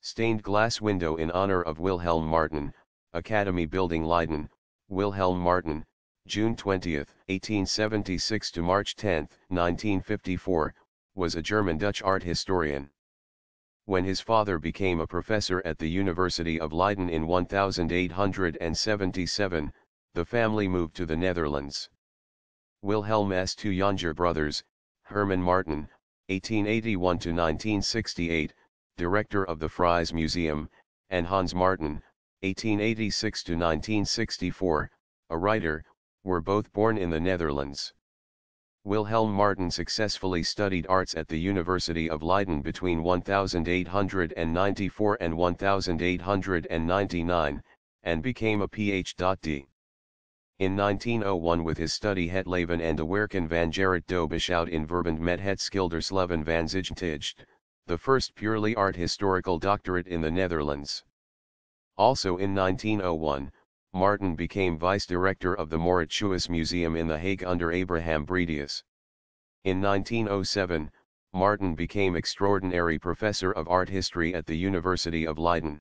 Stained glass window in honor of Wilhelm Martin, Academy Building Leiden, Wilhelm Martin, June 20, 1876 to March 10, 1954, was a German-Dutch art historian. When his father became a professor at the University of Leiden in 1877, the family moved to the Netherlands. Wilhelm's two younger brothers, Herman Martin, 1881 to 1968, director of the Fries Museum, and Hans Martin, 1886 to 1964, a writer, were both born in the Netherlands. Wilhelm Martin successfully studied arts at the University of Leiden between 1894 and 1899, and became a Ph.D. In 1901 with his study Het Leven en de Werken van Gerrit do Beschouwt in Verband met het Schildersleven van Zichtentigd, the first purely art historical doctorate in the Netherlands. Also in 1901, Martin became vice-director of the Mauritshuis Museum in The Hague under Abraham Bredius. In 1907, Martin became extraordinary professor of art history at the University of Leiden.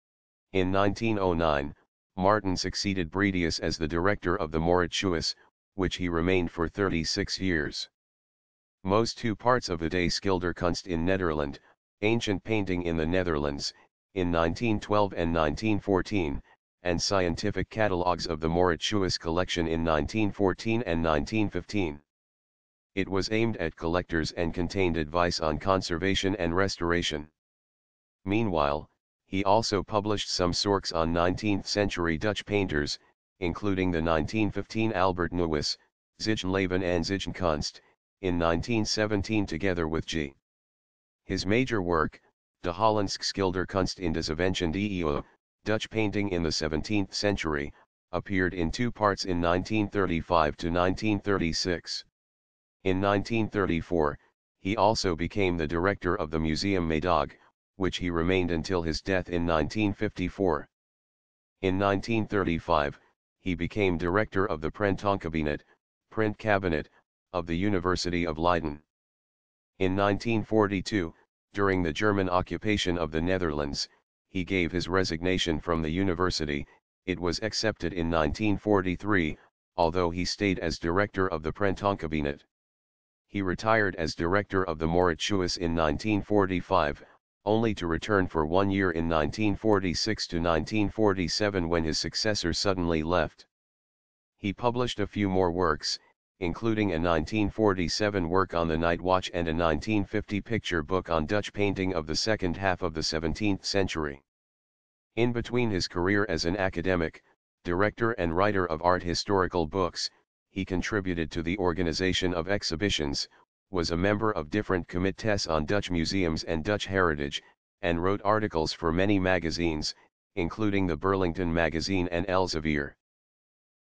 In 1909, Martin succeeded Bredius as the director of the Mauritshuis, which he remained for 36 years. Most two parts of Oude Schilderkunst in Nederland, Ancient Painting in the Netherlands, in 1912 and 1914, and Scientific Catalogues of the Mauritshuis collection in 1914 and 1915. It was aimed at collectors and contained advice on conservation and restoration. Meanwhile, he also published some sorks on 19th-century Dutch painters, including the 1915 Albert Neuwis, Zichtenleven en Zichtenkunst, in 1917 together with G. His major work, De Hollandse Schilderkunst in de 17e eeuw, Dutch painting in the 17th century, appeared in two parts in 1935 to 1936. In 1934, he also became the director of the Museum Madog, which he remained until his death in 1954. In 1935, he became director of the Printenkabinet, Print Cabinet, of the University of Leiden. In 1942, during the German occupation of the Netherlands, he gave his resignation from the university. It was accepted in 1943, although he stayed as director of the Printenkabinet. He retired as director of the Mauritshuis in 1945, only to return for 1 year in 1946 to 1947 when his successor suddenly left. He published a few more works, including a 1947 work on the Night Watch and a 1950 picture book on Dutch painting of the second half of the 17th century. In between his career as an academic, director and writer of art historical books, he contributed to the organization of exhibitions, was a member of different comités on Dutch museums and Dutch heritage, and wrote articles for many magazines, including the Burlington Magazine and Elsevier.